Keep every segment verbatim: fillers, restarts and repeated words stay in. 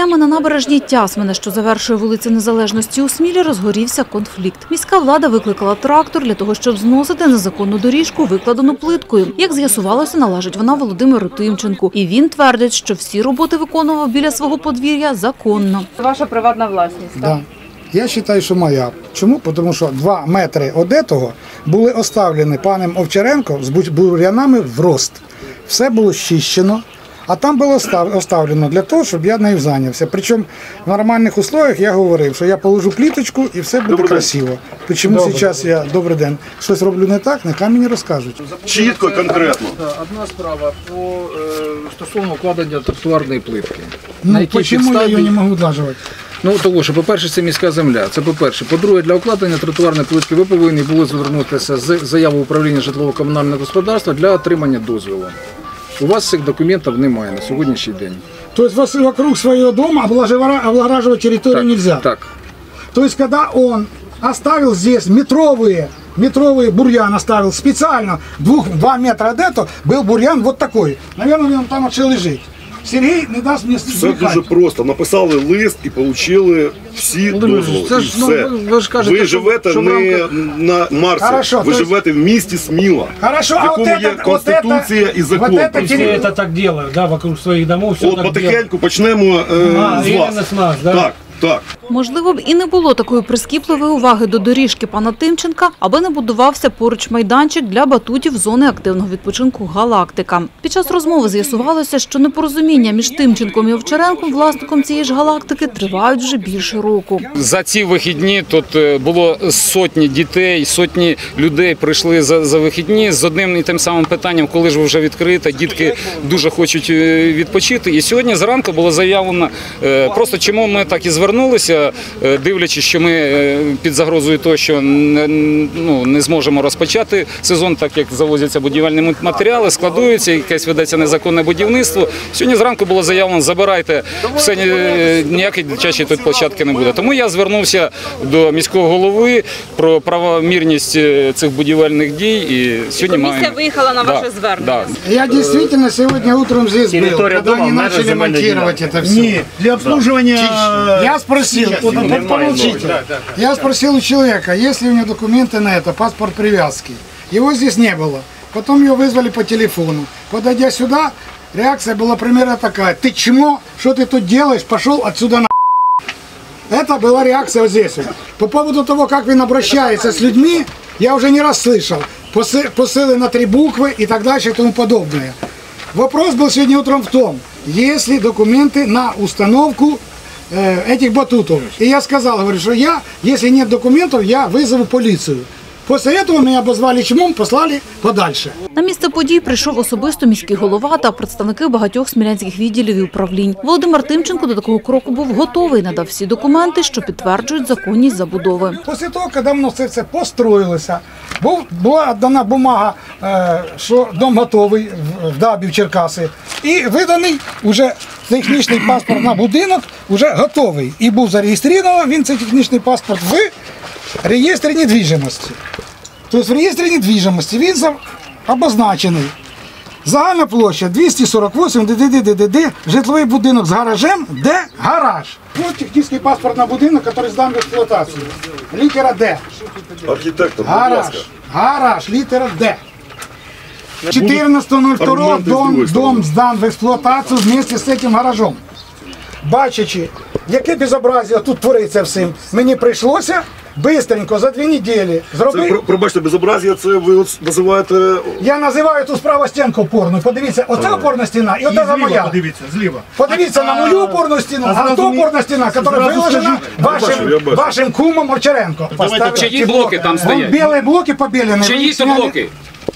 Днями на набережній Тясмина, що завершує вулицю Незалежності у Смілі, розгорівся конфлікт. Міська влада викликала трактор для того, щоб зносити незаконну доріжку, викладену плиткою. Як з'ясувалося, належить вона Володимиру Тимченку. І він твердить, що всі роботи виконував біля свого подвір'я законно. Ваша приватна власність, так? Да. Я вважаю, що моя. Чому? Тому що два метри від цього були оставлені паном Овчаренком з бур'янами в рост. Все було щищено, а там було оставлено для того, щоб я нею зайнявся. Причому в нормальних умовах я говорив, що я положу пліточку і все буде Добрий красиво. День. Чому зараз я, добрий день, щось роблю не так, нехай мені розкажуть. Чітко, конкретно. Одна справа по е, стосовно укладення тротуарної плитки. Ну, чому я її не можу влажувати? Ну, того, що, по-перше, це міська земля, це по-перше. По-друге, для укладення тротуарної плитки ви повинні були звернутися з заявою управління житлово-комунального господарства для отримання дозволу. У вас цих документів немає на сьогоднішній день. Тобто вас вокруг своего дома облагораживать территорию нельзя? Так. То есть когда он оставил здесь метровые, метровые бурьян оставил специально, двух, два метра от этого был бурьян вот такой. Наверное, он там вообще лежит. Сергій не дасть мені Все дуже просто. Написали лист і отримали всі дозволи. Це ж, ну, все. ви ж кажете, ви живете що, що не рамках... на Марсі, Хорошо, ви то живете в місті Сміла, Хорошо, в якому а є вот Конституція вот і закон. Вот это, все это так делают, да, вокруг своих домов все От так потихеньку делают. почнемо е, А, з именно вас. с нас, да? Так, так. Можливо б і не було такої прискіпливої уваги до доріжки пана Тимченка, аби не будувався поруч майданчик для батутів зони активного відпочинку «Галактика». Під час розмови з'ясувалося, що непорозуміння між Тимченком і Овчаренком, власником цієї ж «Галактики», тривають вже більше року. За ці вихідні тут було сотні дітей, сотні людей прийшли за, за вихідні з одним і тим самим питанням, коли ж вже відкрито, дітки дуже хочуть відпочити. І сьогодні зранку було заявлено, просто чому ми так і звернулися, дивлячись, що ми під загрозою того, що ну, не зможемо розпочати сезон, так як завозяться будівельні матеріали, складуються, якесь ведеться незаконне будівництво. Сьогодні зранку було заявлено, забирайте, все, ніякої дитячої тут площадки не буде. Тому я звернувся до міського голови про правомірність цих будівельних дій. І сьогодні Комісія маємо... виїхала на ваше да, звернення? Да. Я действительно сегодня утром здесь был, когда они начали монтировать это все. Нет, для обслуживания... Я спросил, вот, помолчите. Я спросил у человека, есть ли у него документы на это, паспорт привязки. Его здесь не было. Потом его вызвали по телефону. Подойдя сюда, реакция была примерно такая: ты чмо, что ты тут делаешь, пошел отсюда на. Это была реакция вот здесь. По поводу того, как он обращается с людьми, я уже не раз слышал. Посылы на три буквы и так дальше и тому подобное. Вопрос был сегодня утром в том, есть ли документы на установку этих батутов. И я сказал, говорю, что я, если нет документов, я вызову полицию. После этого меня обозвали чмом, послали подальше. На місце подій прийшов особисто міський голова та представники багатьох смілянських відділів і управлінь. Володимир Тимченко до такого кроку був готовий, надав всі документи, що підтверджують законність забудови. Після того, коли воно все це построїлося, була дана бумага, що дом готовий в ДАБі в Черкаси, і виданий вже технічний паспорт на будинок, вже готовий. І був зареєстрований він, цей технічний паспорт, в реєстрі недвіжимості. Тобто в реєстрі недвіжимості він обозначений. Загальна площа двісті сорок вісім ДДД, житловий будинок з гаражем, де гараж. Ось технічний паспорт на будинок, який здан в експлуатацію. Літера Д. Архітектор, будь Гараж, ласка. гараж, літера Д. чотирнадцятого другого дом, дом здан в експлуатацію вместе з цим гаражом. Бачачи, яке безобразие тут твориться всім, мені прийшлося бистренько, за дві неділі зробити. Це, пробачте, безобразія, це ви от називаєте... Я називаю ту справа стінку опорну. Подивіться, оця опорна стіна і оця моя. Подивіться, зліва. Подивіться на мою опорну стіну, а то опорна стіна, яка виложена вашим, вашим кумом Овчаренко. Чиї блоки там стоять? Білі блоки побілені. Чиї то блоки?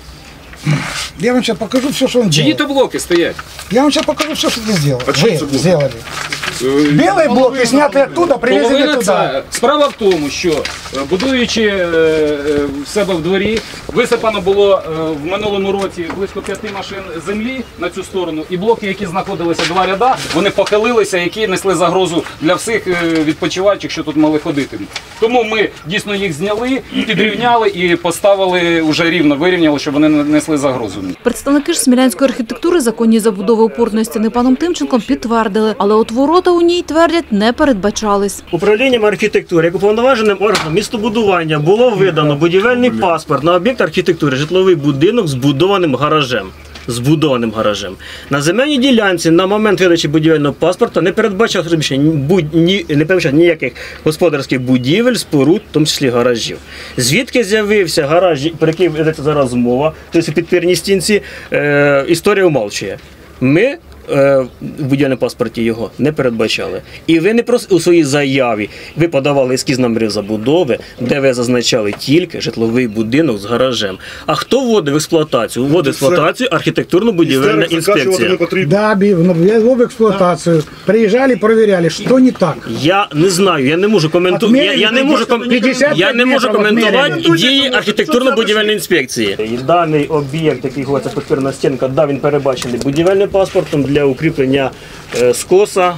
Я вам сейчас покажу все, что он Чиї делал. то блоки стоять? Я вам сейчас покажу все, что вы сделали. А Вы что это сделали. Белые блоки сняты оттуда, привезли Половина туда. це. Справа в тому, що е, будуючи е, е, в себе в дворі, висипано було е, в минулому році близько п'яти машин землі на цю сторону, і блоки, які знаходилися два ряда, вони похилилися, які несли загрозу для всіх е, відпочиваючих, що тут мали ходити. Тому ми дійсно їх зняли, підрівняли і поставили вже рівно, вирівняли, щоб вони не несли загрозу. Представники ж смілянської архітектури законні забудови опорної стіни паном Тимченком підтвердили, але от ворот робота у ній, твердять, не передбачались. Управлінням архітектури, як уповноваженим органом містобудування, було видано будівельний паспорт на об'єкт архітектури, житловий будинок з збудованим гаражем. Збудованим гаражем. На земельній ділянці на момент видачі будівельного паспорта не передбачав будь, ні, не передбачав ніяких господарських будівель, споруд, в тому числі гаражів. Звідки з'явився гараж, про який ведеться зараз мова, тобто у підпірній стінці, е, історія умалчує. Ми в будівельному паспорті його не передбачали. І ви не просто у своїй заяві, ви подавали ескіз номерів забудови, де ви зазначали тільки житловий будинок з гаражем. А хто вводив в експлуатацію? Вводив в експлуатацію архітектурно-будівельна інспекція. Да, ввел в експлуатацію. Приїжджали, перевіряли, що не так. Я не знаю, я не можу коментувати. Я, я не можу, ком... я не можу коментувати дії архітектурно-будівельної інспекції. І даний об'єкт, який говориться підпірна стінка, да, він перебачений будівельним паспортом для укріплення скоса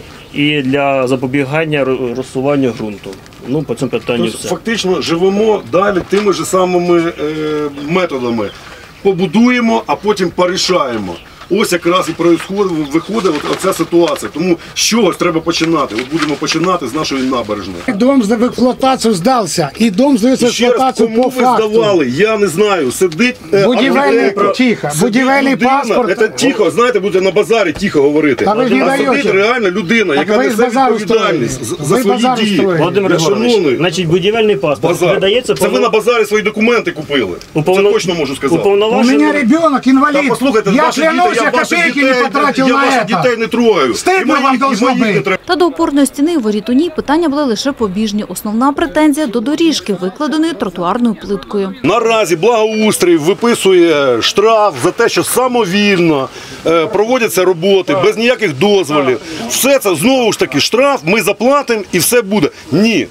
і для запобігання розсуванню ґрунту. Ну, по цьому питанню Тобто, все. фактично живемо далі тими ж самими е, методами. Побудуємо, а потім порішаємо. Ось якраз і происходить, виходить от ця ситуація. Тому з чогось треба починати. От будемо починати з нашої набережної. Дом в експлуатацію здався, і дом здається в І ще раз, експлуатацію кому по ви факту. здавали, я не знаю. Сидить е, Будівельний, архітектор, тихо, сидить будівельний людина, паспорт. Це тихо, знаєте, буде на базарі тихо говорити. Та ви ж не а сидить даєте. реально людина, Так яка ви ж несе базар відповідальність устроїли. за Ви свої базар дії. устроїли. Володимир Я Григорович, шановний, значить, будівельний паспорт базар. видається Це ви на базарі свої документи купили. Уповно- Це точно можу сказати. У уповноваженим... мене ребенок Та інвалід. послухайте, Я ваші діти, клянусь, я я ваших копейки дітей, не потратив я на ваших это. дітей не трогаю. Стидно І моїх- вам і должно моїх не бути. треба. Та до опорної стіни у воріт у ній питання були лише побіжні. Основна претензія до доріжки, викладеної тротуарною плиткою. Наразі благоустрій виписує штраф за те, що самовільно е, проводяться роботи, без ніяких дозволів. Все це, знову ж таки, штраф, ми заплатимо і все буде. Ні,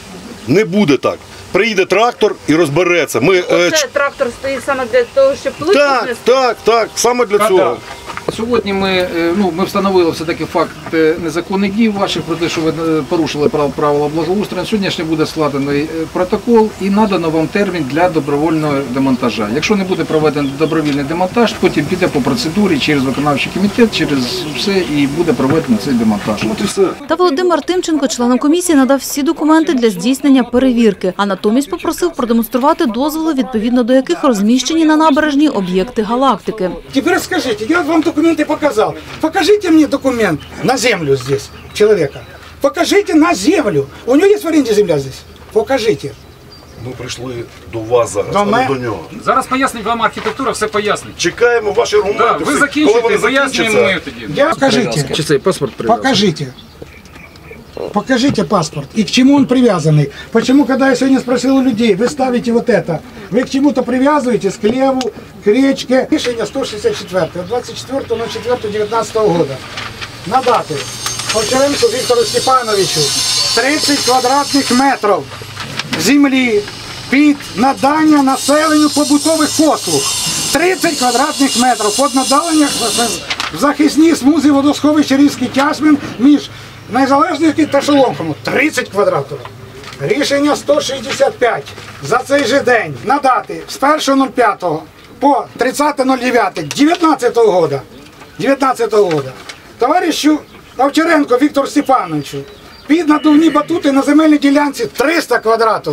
не буде так. Приїде трактор і розбереться. Ми, е, Оце трактор стоїть саме для того, щоб плитку так, знести? так, так, саме для цього. Сьогодні ми, е, ну, ми встановили все-таки факт е, незаконних дій ваших про те, що ви е, порушили прав- правила благоустрою. Сьогодні буде складений е, протокол і надано вам термін для добровольного демонтажа. Якщо не буде проведений добровільний демонтаж, потім піде по процедурі через виконавчий комітет, через все і буде проведено цей демонтаж. От і все. Та Володимир Тимченко, членам комісії, надав всі документи для здійснення перевірки, а натомість попросив продемонструвати дозволи, відповідно до яких розміщені на набережній об'єкти галактики. Теперь скажите, я вам документы показал. Покажите мне документ на землю здесь, человека. Покажите на землю. У него есть в аренде земля здесь? Покажите. Ми прийшли до вас зараз, До а не мене? до нього. Зараз пояснить вам архітектура, все пояснить. Чекаємо ваші аргументи. Так, ви всі. закінчите, Коли вони пояснюємо закінчаться, ми тоді. Я покажите. Чи цей паспорт прив'язаний? Покажите. Покажите паспорт. И к чему он привязанный? Почему, когда я сегодня спросил у людей, вы ставите вот это, вы к чему-то привязываетесь, к леву, к речке. Решение сто шестьдесят четыре, двадцать четвёртого четвёртого девятнадцатого года. На даты. Овчаренку Виктору Степановичу тридцать квадратних метрів землі під надання населенню побутових послуг. тридцять квадратних метрів під надання в захисній смузі водосховища Рівський Тясмин між Незалежністю та Шоломком. тридцять квадратів. Рішення сто шістдесят п'ять. За цей же день надати з першого п'ятого по тридцяте дев'яте дев'ятнадцятого года. дев'ятнадцятого года. Товаришу Овчаренко Віктору Степановичу під надувні батути на земельній ділянці триста квадратів.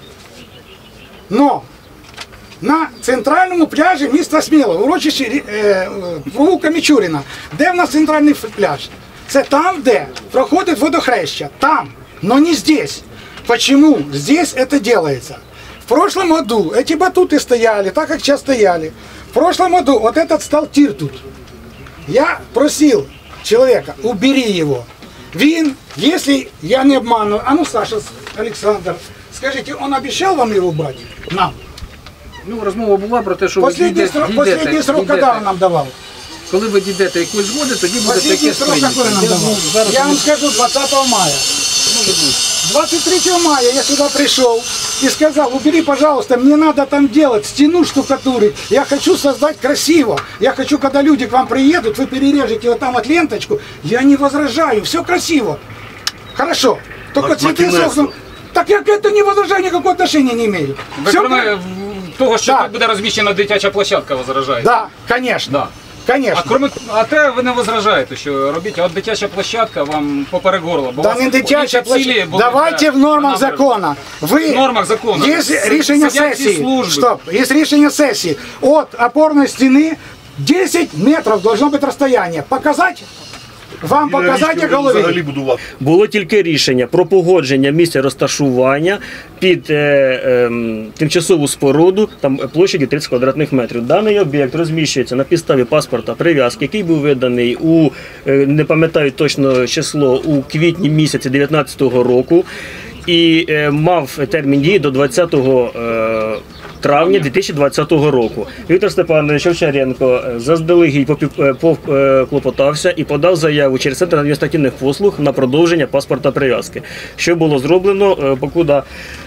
Но на центральному пляжі міста Сміло, урочищі е, провулка Мічуріна, де в нас центральний пляж? Це там, де проходит водохреща, там, но не здесь. Почему здесь это делается? В прошлом году эти батуты стояли, так как сейчас стояли. В прошлом году вот этот стал тир тут. Я просил человека, убери его. Вин, если я не обманываю, а ну Саша, Александр, скажите, он обещал вам его убрать? Нам. Ну, розмова була про те, що ви Последний дійдете, срок, дійдете, последний срок дійдете. когда он нам давал? Коли ви дійдете якоїсь згоди, тоді буде Последний таке срок сприйняття. какой нам Я, давал? ну, зараз Я ми- вам скажу, двадцатого мая. двадцать третьего мая я сюда пришел и сказал, убери, пожалуйста, мне надо там делать, стену штукатурить. Я хочу создать красиво. Я хочу, когда люди к вам приедут, вы перережете вот там вот ленточку. Я не возражаю, все красиво. Хорошо. Только На- цветы наконец-то. сохнут. Так я к этому не возражаю, никакого отношения не имею. Ви Всё кроме кра- того, що Да. тут буде розміщена дитяча площадка, возражаєте? Да, конечно. Да. Конечно. А кроме а те ви не возражаєте, що робіть, а от дитяча площадка вам поперек горла. Бо у Да вас не дитяча інші цілі площадка. були Давайте для- в нормах на закона. Ви... В нормах закону. Є С- рішення сидять ці сесії. служби. Стоп. Є рішення сесії. От опорної стіни десять метрів должно бути розстояння. Показати? Вам показати як Взагалі голові? будувати. Було тільки рішення про погодження місця розташування під е, е, тимчасову споруду там площадю тридцять квадратних метрів. Даний об'єкт розміщується на підставі паспорта прив'язки, який був виданий у, е, не пам'ятаю точно число, у квітні місяці дев'ятнадцятого року і е, мав термін дії до двадцятого е, травня дві тисячі двадцятого року. Віктор Степанович Овчаренко заздалегідь поклопотався і подав заяву через Центр адміністративних послуг на продовження паспорта прив'язки, що було зроблено, покуда,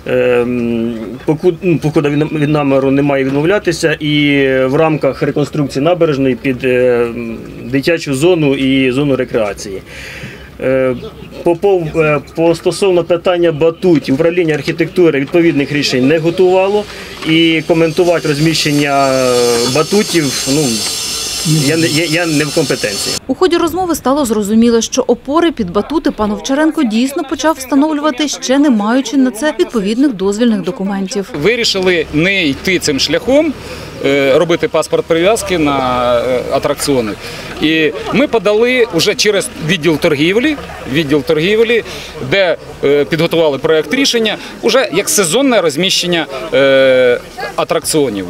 покуда, покуда від наміру немає відмовлятися, і в рамках реконструкції набережної під дитячу зону і зону рекреації. По, по, по стосовно питання батутів, управління архітектури відповідних рішень не готувало, і коментувати розміщення батутів, ну, я, я, я не в компетенції. У ході розмови стало зрозуміло, що опори під батути пан Овчаренко дійсно почав встановлювати, ще не маючи на це відповідних дозвільних документів. Вирішили не йти цим шляхом, е, робити паспорт прив'язки на е, атракціони. І ми подали вже через відділ торгівлі, відділ торгівлі, де е, підготували проєкт рішення, уже як сезонне розміщення е, атракціонів.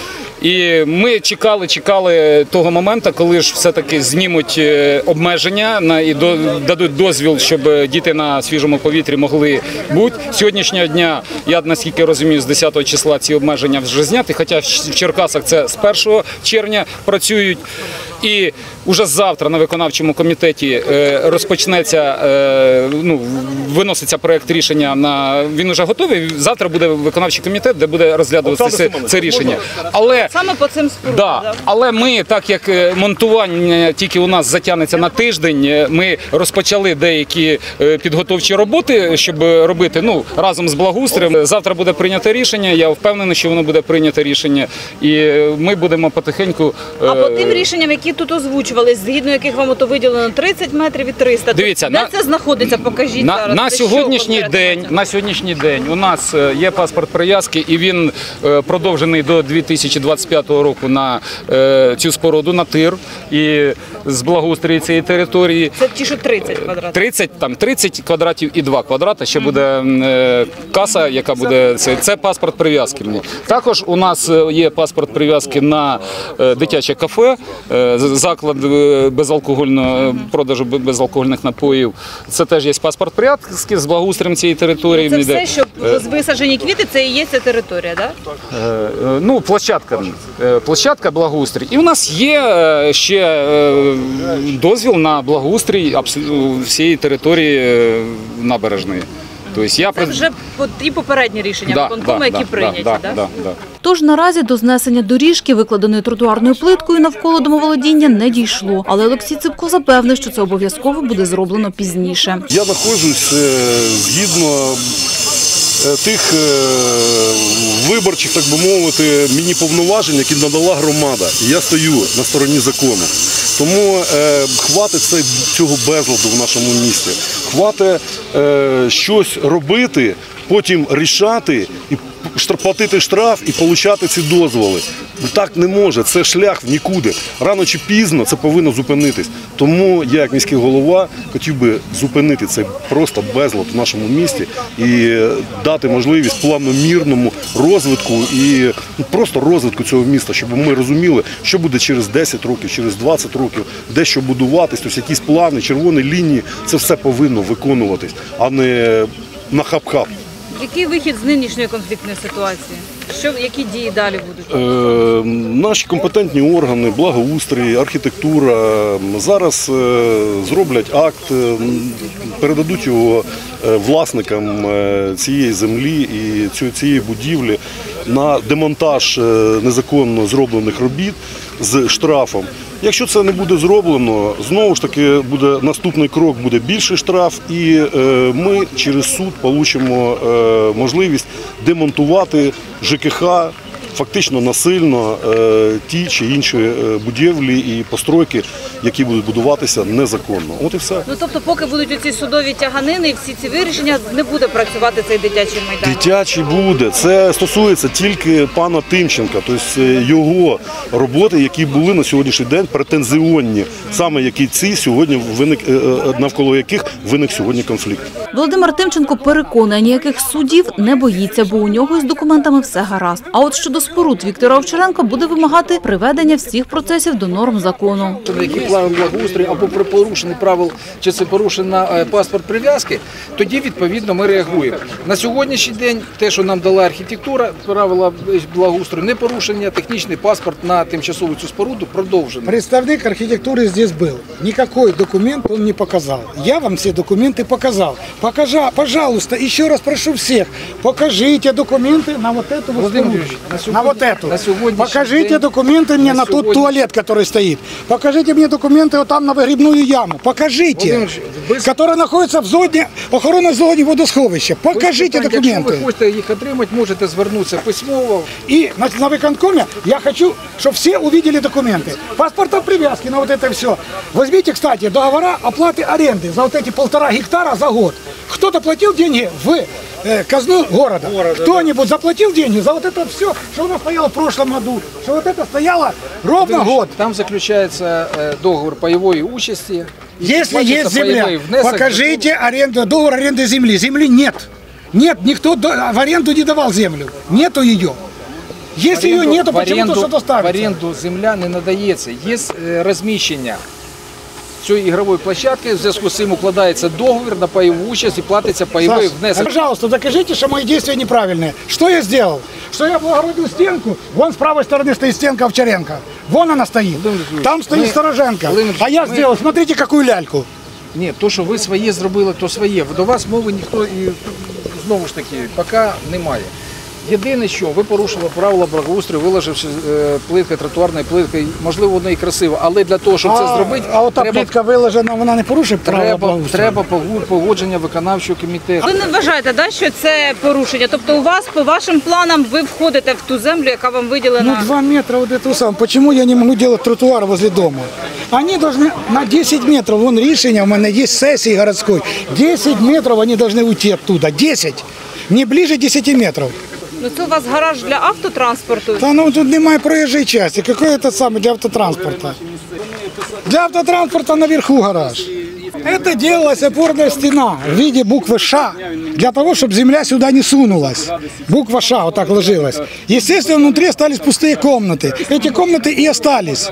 І ми чекали, чекали того моменту, коли ж все-таки знімуть обмеження на і до, дадуть дозвіл, щоб діти на свіжому повітрі могли бути. Сьогоднішнього дня, я наскільки розумію, з десятого числа ці обмеження вже зняті, хоча в Черкасах це з першого червня працюють. І вже завтра на виконавчому комітеті розпочнеться, ну, виноситься проєкт рішення на він вже готовий. Завтра буде виконавчий комітет, де буде розглядуватися це, це рішення. Але Саме по цим спорудам. Да, Да. але ми, так як монтування тільки у нас затягнеться на тиждень, ми розпочали деякі підготовчі роботи, щоб робити, ну, разом з благоустроєм. Завтра буде прийнято рішення, я впевнений, що воно буде прийнято рішення, і ми будемо потихеньку... А по тим рішенням, які тут озвучували, згідно яких вам ото виділено тридцять метрів і триста, Дивіться, де на- це знаходиться, покажіть На, зараз. на Це що сьогоднішній конкретно день, мається? на сьогоднішній день у нас е, є паспорт прив'язки, і він е, продовжений до дві тисячі двадцять п'ятого року на е, цю споруду, на тир і з благоустрою цієї території. Це ті, що тридцять квадратів. тридцять, там тридцять квадратів і два квадрати. Ще буде е, каса, яка буде це, це паспорт прив'язки. Мені також у нас е, є паспорт прив'язки на е, дитяче кафе, е, з- заклад е, безалкогольного продажу бе- безалкогольних напоїв. Це теж є паспорт прив'язки з благоустроєм цієї території. Це Він йде. все, що висаджені квіти, це і є ця територія, так? Е, е, Ну, площадка, е, площадка благоустрій. І у нас є е, ще е, дозвіл на благоустрій абсолютно всієї території е, набережної. Тобто я Це при- вже по- і попередні рішення Да, виконкому, да, які да, прийняті, да, так? да, да. Тож наразі до знесення доріжки, викладеної тротуарною плиткою навколо домоволодіння, не дійшло. Але Олексій Ципко запевнив, що це обов'язково буде зроблено пізніше. Я знаходжусь е, згідно е, тих е, виборчих, так би мовити, мені повноважень, які надала громада. І я стою на стороні закону. Тому е, хватить цей, цього безладу в нашому місті. Хватить е, щось робити, потім рішати і штраф- платити штраф і отримати ці дозволи. Ну, так не може, це шлях в нікуди. Рано чи пізно це повинно зупинитись. Тому я, як міський голова, хотів би зупинити цей просто безлад в нашому місті і дати можливість планомірному розвитку і ну, просто розвитку цього міста, щоб ми розуміли, що буде через десять років, через двадцять років, де що будуватись, тобто якісь плани, червоні лінії, це все повинно виконуватись, а не на хап-хап. Який вихід з нинішньої конфліктної ситуації? Що, які дії далі будуть? Е, наші компетентні органи, благоустрій, архітектура зараз е, зроблять акт, е, передадуть його е, власникам е, цієї землі і цю- цієї будівлі на демонтаж е, незаконно зроблених робіт з штрафом. Якщо це не буде зроблено, знову ж таки буде наступний крок, буде більший штраф, і е, ми через суд отримаємо е, можливість демонтувати ЖКХ фактично насильно е, ті чи інші е, будівлі і постройки, які будуть будуватися незаконно. От і все. Ну тобто, поки будуть оці судові тяганини і всі ці вирішення, не буде працювати цей дитячий майданчик? Дитячий буде. Це стосується тільки пана Тимченка, тобто його роботи, які були на сьогоднішній день претензіонні, саме які ці сьогодні виник, навколо яких виник сьогодні конфлікт. Володимир Тимченко переконує, ніяких судів не боїться, бо у нього із документами все гаразд. А от щодо споруд Віктора Овчаренка буде вимагати приведення всіх процесів до норм закону. Які плани благоустрою або при порушенні правил, чи це порушена паспорт прив'язки, тоді відповідно ми реагуємо. На сьогоднішній день те, що нам дала архітектура, правила благоустрою, не порушення, технічний паспорт на тимчасову цю споруду продовжено. Представник архитектуры здесь был. Никакой документ он не показал. Я вам все документы показал. Покажа, пожалуйста, еще раз прошу всех, покажите документы на вот эту вот споруду. на, на вот эту. На покажите день, документы мне на, на тот туалет, который стоит. Покажите мне документы вот там на выгребную яму. Покажите. без... Которая находится в зоне, охоронной зоне водосховища. Покажите Якщо документы. ви хочете їх отримати, можете звернутися письмово. И на, на выконкоме я хочу, чтобы все увидели документы. Паспорта привязки на вот это все. Возьмите, кстати, договора оплаты аренды за вот эти полтора гектара за год. Кто-то платил деньги в э, казну города. города Кто-нибудь да. заплатил деньги за вот это все, что у нас стояло в прошлом году. Что вот это стояло ровно Там, год. Там заключается э, договор паевой участи. Если есть земля, внесок, покажите аренду, договор аренды земли. Земли нет. Нет, никто в аренду не давал землю. Нету ее. Если аренду, ее нету, в почему аренду, то что-то ставится? В оренду земля не надається. Є е, розміщення цієї ігрової площадки, в зв'язку з цим укладається договір на пайову участь і платиться пайовий внесок. Пожалуйста, докажите, что мои действия неправильные. Что я сделал? Что я облагородил стенку, вон с правой стороны стоит стенка Овчаренко. Вон она стоит. Там стоит мы, Стороженко. мы, А я мы, сделал, смотрите, какую ляльку. Ні, то, що ви своє зробили, то своє. До вас мови ніхто, і знову ж таки, поки немає. Єдине, що ви порушили правила благоустрою, виложивши е, плитки, тротуарної плитки, можливо, воно і красиво, але для того, щоб а, це зробити, а ота треба, плитка виложена, вона не порушує правила треба, благоустрою? треба погодження виконавчого комітету. Ви не вважаєте, да, що це порушення? Тобто у вас, по вашим планам, ви входите в ту землю, яка вам виділена? Ну, два метра вот этого самого. Почему я не могу делать тротуар возле дома? Они должны на десять метров, вон решение, у меня есть сессии городской, десять метров они должны уйти оттуда, десять, не ближе десяти метров. Ну це у вас гараж для автотранспорту? Та ну тут немає проезжей части. Какой это самый для автотранспорта? Для автотранспорта наверху гараж. Это делалась опорная стена в виде буквы «Ш», для того, чтобы земля сюда не сунулась. Буква «Ш» вот так ложилась. Естественно, внутри остались пустые комнаты. Эти комнаты и остались.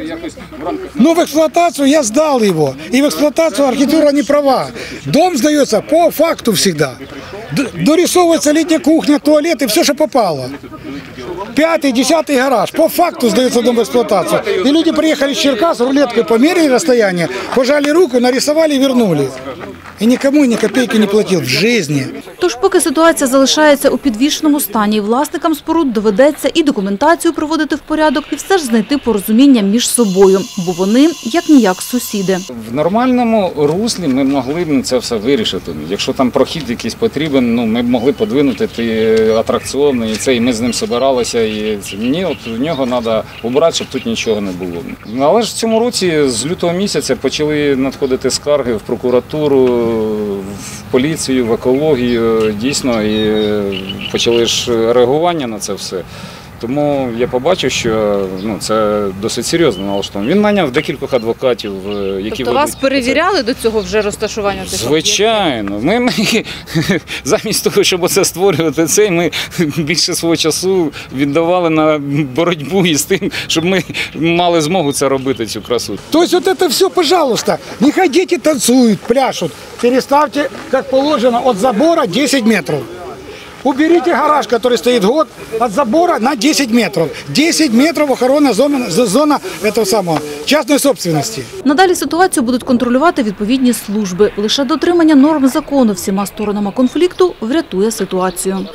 Но в эксплуатацию я сдал его. И в эксплуатацию архитектура не права. Дом сдается по факту всегда. Дорисовывается летняя кухня, туалет и все, что попало. Пятый, десятый гараж. По факту сдается дом в эксплуатацию. И люди приехали с Черкас, рулеткой померили расстояние, пожали руку, нарисовали и вернули. І нікому ні копійки не платив в житті. Тож поки ситуація залишається у підвішеному стані, власникам споруд доведеться і документацію приводити в порядок, і все ж знайти порозуміння між собою, бо вони як-ніяк сусіди. В нормальному руслі ми могли б це все вирішити. Якщо там прохід якийсь потрібен, ну ми б могли подвинути ті атракціони, і це, і ми з ним збиралися. І ні, от в нього треба обрати, щоб тут нічого не було. Але ж в цьому році з лютого місяця почали надходити скарги в прокуратуру, в поліцію, в екологію, дійсно, і почали ж реагування на це все. Тому я побачив, що ну, це досить серйозно налаштовано. Він наняв декількох адвокатів, які тобто вас перевіряли до цього вже розташування цих об'єктів? Звичайно. Ми, ми замість того, щоб це створювати, цей, ми більше свого часу віддавали на боротьбу із тим, щоб ми мали змогу це робити, цю красу. Тобто от це все, пожалуйста, нехай діти танцюють, пляшуть, переставте, як положено, від забора десять метрів. Уберите гараж, который стоит год, от забора на десять метров. десять метров охоронная зона, зона этого самого, частной собственности. Надалі ситуацію будуть контролювати відповідні служби. Лише дотримання норм закону всіма сторонами конфлікту врятує ситуацію.